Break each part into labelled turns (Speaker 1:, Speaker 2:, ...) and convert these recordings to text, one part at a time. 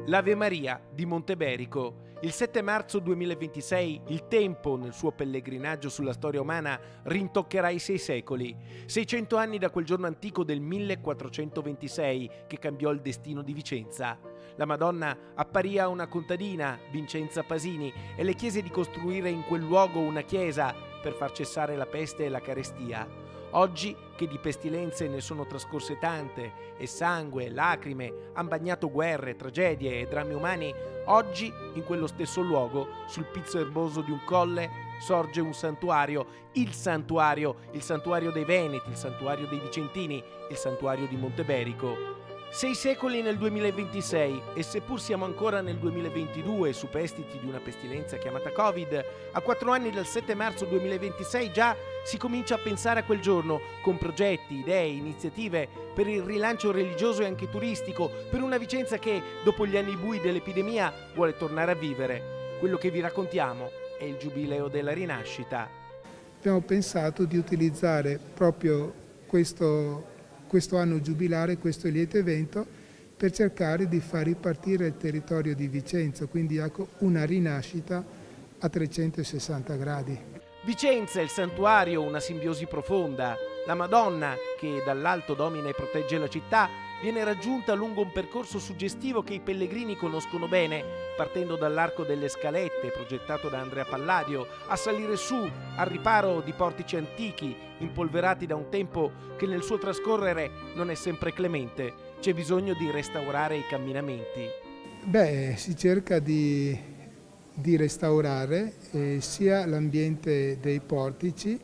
Speaker 1: L'Ave Maria di Monteberico. Il 7 marzo 2026 il tempo, nel suo pellegrinaggio sulla storia umana, rintoccherà i 6 secoli. 600 anni da quel giorno antico del 1426 che cambiò il destino di Vicenza. La Madonna apparì a una contadina, Vincenza Pasini, e le chiese di costruire in quel luogo una chiesa per far cessare la peste e la carestia. Oggi, che di pestilenze ne sono trascorse tante, e sangue, lacrime, han bagnato guerre, tragedie e drammi umani, oggi, in quello stesso luogo, sul pizzo erboso di un colle, sorge un santuario il santuario dei Veneti, il santuario dei Vicentini, il santuario di Monteberico. 6 secoli nel 2026 e seppur siamo ancora nel 2022 superstiti di una pestilenza chiamata Covid, a 4 anni dal 7 marzo 2026 già si comincia a pensare a quel giorno con progetti, idee, iniziative per il rilancio religioso e anche turistico, per una Vicenza che, dopo gli anni bui dell'epidemia, vuole tornare a vivere. Quello che vi raccontiamo è il Giubileo della Rinascita.
Speaker 2: Abbiamo pensato di utilizzare proprio questo anno giubilare, questo lieto evento, per cercare di far ripartire il territorio di Vicenza, quindi ecco una rinascita a 360 gradi.
Speaker 1: Vicenza, il santuario, una simbiosi profonda. La Madonna, che dall'alto domina e protegge la città, viene raggiunta lungo un percorso suggestivo che i pellegrini conoscono bene, partendo dall'Arco delle Scalette, progettato da Andrea Palladio, a salire su, al riparo di portici antichi, impolverati da un tempo che nel suo trascorrere non è sempre clemente. C'è bisogno di restaurare i camminamenti.
Speaker 2: Si cerca di restaurare sia l'ambiente dei portici,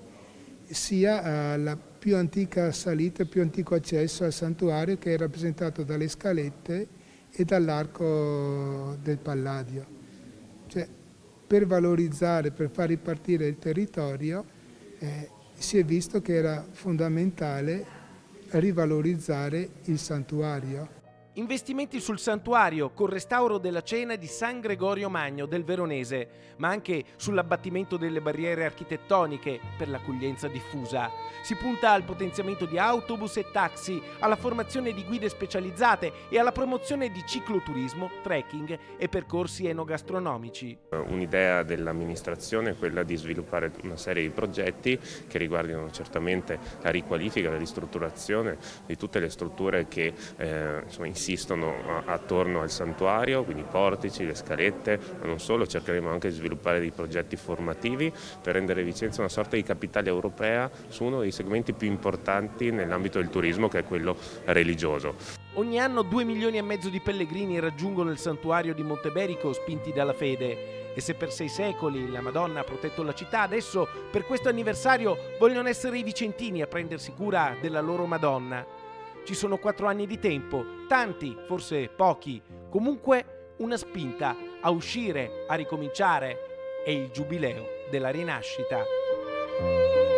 Speaker 2: sia la più antica salita, il più antico accesso al santuario, che è rappresentato dalle scalette e dall'arco del Palladio. Cioè, per valorizzare, per far ripartire il territorio, si è visto che era fondamentale rivalorizzare il santuario.
Speaker 1: Investimenti sul santuario col restauro della cena di San Gregorio Magno del Veronese, ma anche sull'abbattimento delle barriere architettoniche per l'accoglienza diffusa. Si punta al potenziamento di autobus e taxi, alla formazione di guide specializzate e alla promozione di cicloturismo, trekking e percorsi enogastronomici.
Speaker 3: Un'idea dell'amministrazione è quella di sviluppare una serie di progetti che riguardano certamente la riqualifica, la ristrutturazione di tutte le strutture che insistono attorno al santuario, quindi i portici, le scalette, ma non solo. Cercheremo anche di sviluppare dei progetti formativi per rendere Vicenza una sorta di capitale europea su uno dei segmenti più importanti nell'ambito del turismo, che è quello religioso.
Speaker 1: Ogni anno 2,5 milioni di pellegrini raggiungono il santuario di Monteberico spinti dalla fede. E se per 6 secoli la Madonna ha protetto la città, adesso per questo anniversario vogliono essere i vicentini a prendersi cura della loro Madonna. Ci sono 4 anni di tempo, tanti, forse pochi, comunque una spinta a uscire, a ricominciare. È il Giubileo della Rinascita.